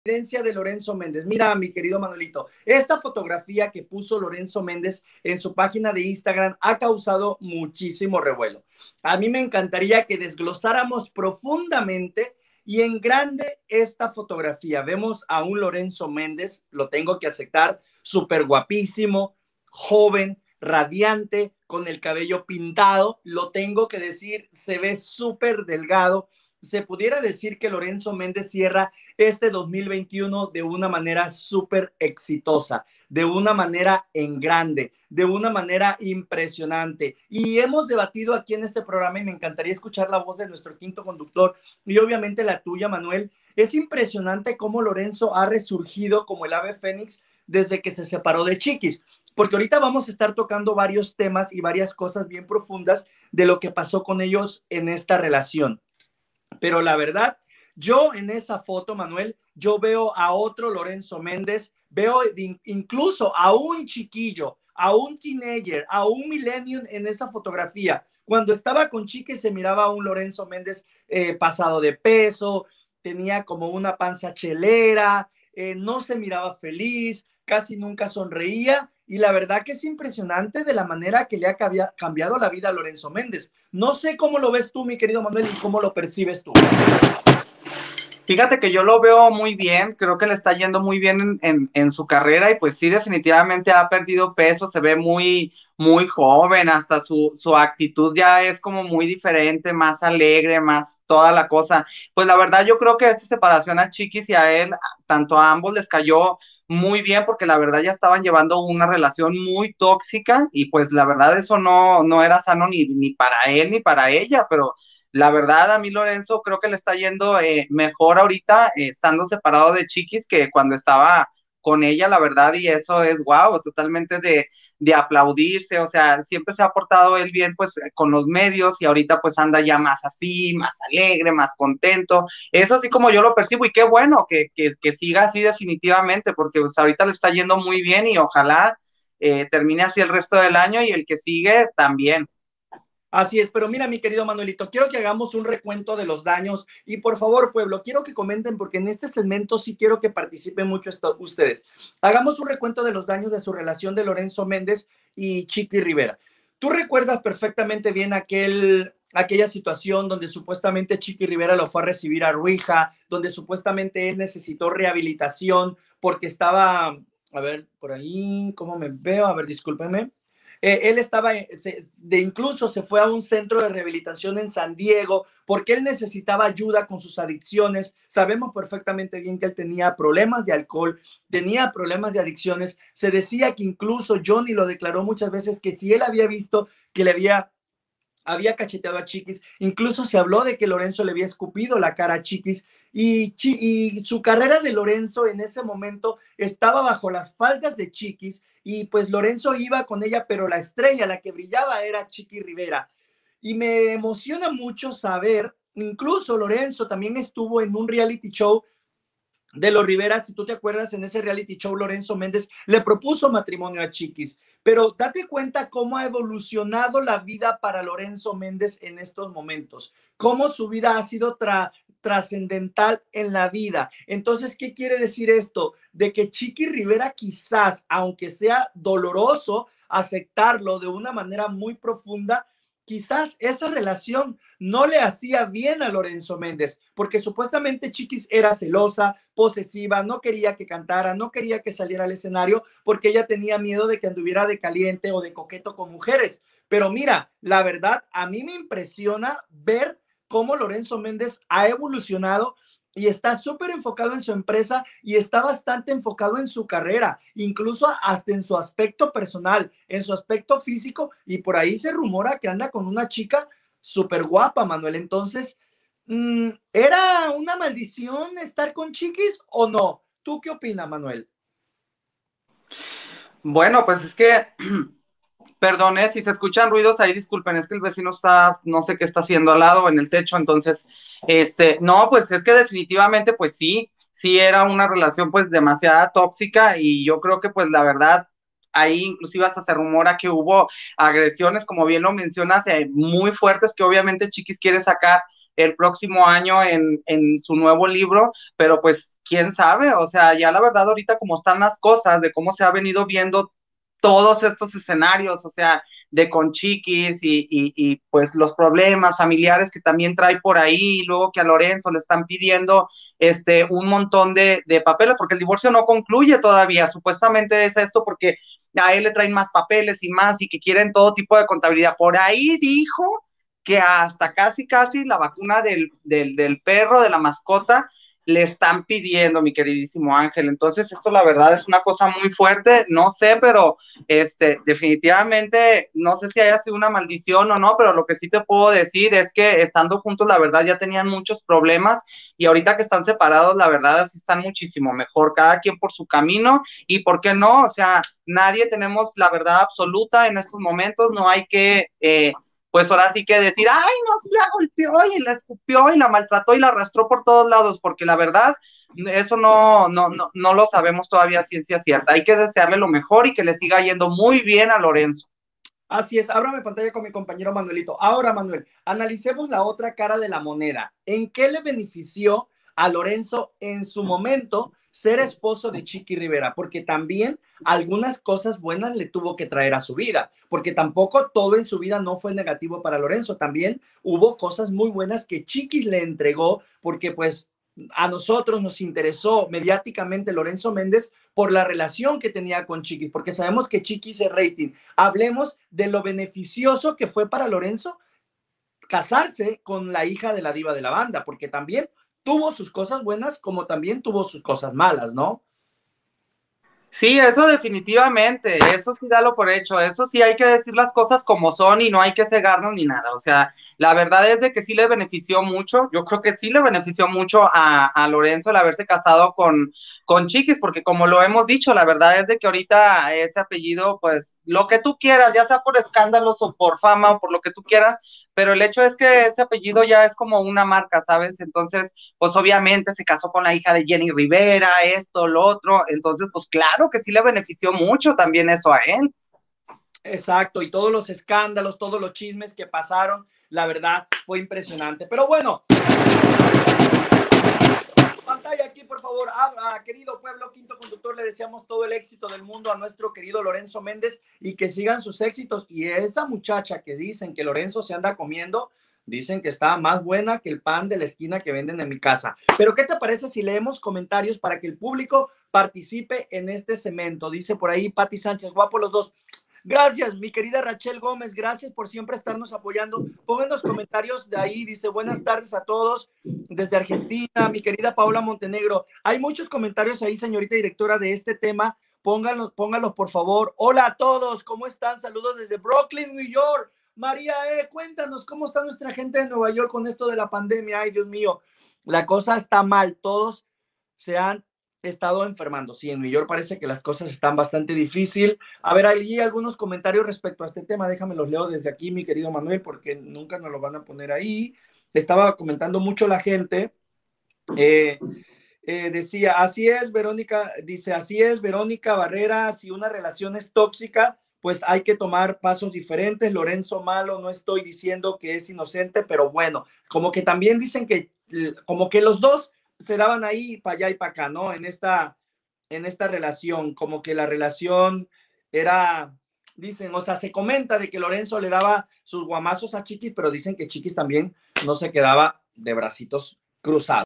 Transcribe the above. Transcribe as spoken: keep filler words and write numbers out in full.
evidencia de Lorenzo Méndez. Mira, mi querido Manuelito, esta fotografía que puso Lorenzo Méndez en su página de Instagram ha causado muchísimo revuelo. A mí me encantaría que desglosáramos profundamente y en grande esta fotografía. Vemos a un Lorenzo Méndez, lo tengo que aceptar, súper guapísimo, joven, radiante, con el cabello pintado, lo tengo que decir, se ve súper delgado. Se pudiera decir que Lorenzo Méndez cierra este dos mil veintiuno de una manera súper exitosa, de una manera en grande, de una manera impresionante. Y hemos debatido aquí en este programa y me encantaría escuchar la voz de nuestro quinto conductor y obviamente la tuya, Manuel. Es impresionante cómo Lorenzo ha resurgido como el ave fénix desde que se separó de Chiquis, porque ahorita vamos a estar tocando varios temas y varias cosas bien profundas de lo que pasó con ellos en esta relación. Pero la verdad, yo en esa foto, Manuel, yo veo a otro Lorenzo Méndez, veo incluso a un chiquillo, a un teenager, a un millennium en esa fotografía. Cuando estaba con Chique se miraba a un Lorenzo Méndez eh, pasado de peso, tenía como una panza chelera, eh, no se miraba feliz, casi nunca sonreía. Y la verdad que es impresionante de la manera que le ha cambiado la vida a Lorenzo Méndez. No sé cómo lo ves tú, mi querido Manuel, y cómo lo percibes tú. Fíjate que yo lo veo muy bien, creo que le está yendo muy bien en, en, en su carrera y pues sí, definitivamente ha perdido peso, se ve muy, muy joven, hasta su, su actitud ya es como muy diferente, más alegre, más toda la cosa. Pues la verdad yo creo que esta separación a Chiquis y a él, tanto a ambos les cayó muy bien porque la verdad ya estaban llevando una relación muy tóxica y pues la verdad eso no, no era sano ni, ni para él ni para ella, pero la verdad, a mí Lorenzo creo que le está yendo eh, mejor ahorita eh, estando separado de Chiquis que cuando estaba con ella, la verdad, y eso es wow, totalmente de, de aplaudirse, o sea, siempre se ha portado él bien pues con los medios y ahorita pues anda ya más así, más alegre, más contento, eso así como yo lo percibo y qué bueno que, que, que siga así definitivamente, porque pues ahorita le está yendo muy bien y ojalá eh, termine así el resto del año y el que sigue también. Así es, pero mira, mi querido Manuelito, quiero que hagamos un recuento de los daños y por favor, pueblo, quiero que comenten porque en este segmento sí quiero que participen mucho esto, ustedes. Hagamos un recuento de los daños de su relación de Lorenzo Méndez y Chiqui Rivera. Tú recuerdas perfectamente bien aquel, aquella situación donde supuestamente Chiqui Rivera lo fue a recibir a Ruija, donde supuestamente él necesitó rehabilitación porque estaba, a ver, por ahí, ¿cómo me veo? A ver, discúlpenme. Eh, él estaba, se, de incluso se fue a un centro de rehabilitación en San Diego porque él necesitaba ayuda con sus adicciones. Sabemos perfectamente bien que él tenía problemas de alcohol, tenía problemas de adicciones. Se decía que incluso Johnny lo declaró muchas veces que si él había visto que le había había cacheteado a Chiquis, incluso se habló de que Lorenzo le había escupido la cara a Chiquis y, y su carrera de Lorenzo en ese momento estaba bajo las faldas de Chiquis y pues Lorenzo iba con ella, pero la estrella, la que brillaba era Chiqui Rivera. Y me emociona mucho saber, incluso Lorenzo también estuvo en un reality show de los Rivera, si tú te acuerdas, en ese reality show Lorenzo Méndez le propuso matrimonio a Chiquis, pero date cuenta cómo ha evolucionado la vida para Lorenzo Méndez en estos momentos, cómo su vida ha sido tra trascendental en la vida. Entonces, ¿qué quiere decir esto? De que Chiqui Rivera quizás, aunque sea doloroso aceptarlo de una manera muy profunda, quizás esa relación no le hacía bien a Lorenzo Méndez, porque supuestamente Chiquis era celosa, posesiva, no quería que cantara, no quería que saliera al escenario, porque ella tenía miedo de que anduviera de caliente o de coqueto con mujeres. Pero mira, la verdad, a mí me impresiona ver cómo Lorenzo Méndez ha evolucionado y está súper enfocado en su empresa y está bastante enfocado en su carrera, incluso hasta en su aspecto personal, en su aspecto físico, y por ahí se rumora que anda con una chica súper guapa, Manuel. Entonces, mmm, ¿era una maldición estar con Chiquis o no? ¿Tú qué opinas, Manuel? Bueno, pues es que perdone, si se escuchan ruidos ahí, disculpen, es que el vecino está, no sé qué está haciendo al lado en el techo, entonces, este, no, pues es que definitivamente, pues sí, sí era una relación pues demasiada tóxica y yo creo que pues la verdad, ahí inclusive hasta se rumora que hubo agresiones, como bien lo mencionas, eh, muy fuertes que obviamente Chiquis quiere sacar el próximo año en, en su nuevo libro, pero pues quién sabe, o sea, ya la verdad ahorita como están las cosas, de cómo se ha venido viendo todos estos escenarios, o sea, de con Chiquis y, y, y, pues los problemas familiares que también trae por ahí, y luego que a Lorenzo le están pidiendo este, un montón de, de papeles, porque el divorcio no concluye todavía, supuestamente es esto porque a él le traen más papeles y más y que quieren todo tipo de contabilidad. Por ahí dijo que hasta casi, casi la vacuna del, del, del perro, de la mascota, le están pidiendo, mi queridísimo Ángel. Entonces, esto la verdad es una cosa muy fuerte, no sé, pero este, definitivamente, no sé si haya sido una maldición o no, pero lo que sí te puedo decir es que estando juntos, la verdad, ya tenían muchos problemas y ahorita que están separados, la verdad, así están muchísimo mejor, cada quien por su camino y por qué no, o sea, nadie tenemos la verdad absoluta en estos momentos, no hay que... Eh, pues ahora sí que decir, ay, no, sí la golpeó y la escupió y la maltrató y la arrastró por todos lados, porque la verdad, eso no, no, no, no lo sabemos todavía a ciencia cierta. Hay que desearle lo mejor y que le siga yendo muy bien a Lorenzo. Así es, ábrame pantalla con mi compañero Manuelito. Ahora, Manuel, analicemos la otra cara de la moneda. ¿En qué le benefició a Lorenzo en su momento ser esposo de Chiqui Rivera? Porque también algunas cosas buenas le tuvo que traer a su vida, porque tampoco todo en su vida no fue negativo para Lorenzo. También hubo cosas muy buenas que Chiqui le entregó, porque pues a nosotros nos interesó mediáticamente Lorenzo Méndez por la relación que tenía con Chiquis, porque sabemos que Chiquis es rating. Hablemos de lo beneficioso que fue para Lorenzo casarse con la hija de la diva de la banda, porque también tuvo sus cosas buenas como también tuvo sus cosas malas, ¿no? Sí, eso definitivamente, eso sí dalo por hecho, eso sí hay que decir las cosas como son y no hay que cegarnos ni nada, o sea, la verdad es de que sí le benefició mucho, yo creo que sí le benefició mucho a, a Lorenzo el haberse casado con, con Chiquis, porque como lo hemos dicho, la verdad es de que ahorita ese apellido, pues lo que tú quieras, ya sea por escándalos o por fama o por lo que tú quieras, pero el hecho es que ese apellido ya es como una marca, ¿sabes? Entonces, pues obviamente se casó con la hija de Jenny Rivera, esto, lo otro, entonces, pues claro que sí le benefició mucho también eso a él. Exacto, y todos los escándalos, todos los chismes que pasaron, la verdad fue impresionante. Pero bueno, pantalla aquí, por favor. Ah, querido pueblo, quinto conductor, le deseamos todo el éxito del mundo a nuestro querido Lorenzo Méndez y que sigan sus éxitos. Y esa muchacha que dicen que Lorenzo se anda comiendo, dicen que está más buena que el pan de la esquina que venden en mi casa. Pero ¿qué te parece si leemos comentarios para que el público participe en este segmento? Dice por ahí Pati Sánchez, guapo los dos. Gracias, mi querida Rachel Gómez, gracias por siempre estarnos apoyando. Pongan los comentarios de ahí, dice buenas tardes a todos desde Argentina, mi querida Paola Montenegro. Hay muchos comentarios ahí, señorita directora, de este tema. Pónganlos, pónganlos, por favor. Hola a todos, ¿cómo están? Saludos desde Brooklyn, New York. María E., cuéntanos, ¿cómo está nuestra gente de Nueva York con esto de la pandemia? Ay, Dios mío, la cosa está mal, todos se han estado enfermando. Sí, en New York parece que las cosas están bastante difícil. A ver, hay algunos comentarios respecto a este tema, déjame los leo desde aquí, mi querido Manuel, porque nunca nos lo van a poner ahí. Estaba comentando mucho la gente. Eh, eh, decía, así es, Verónica, dice, así es, Verónica Barrera, si una relación es tóxica, pues hay que tomar pasos diferentes. Lorenzo Malo, no estoy diciendo que es inocente, pero bueno, como que también dicen que, como que los dos se daban ahí para allá y para acá, ¿no? En esta, en esta relación, como que la relación era, dicen, o sea, se comenta de que Lorenzo le daba sus guamazos a Chiquis, pero dicen que Chiquis también no se quedaba de bracitos cruzados.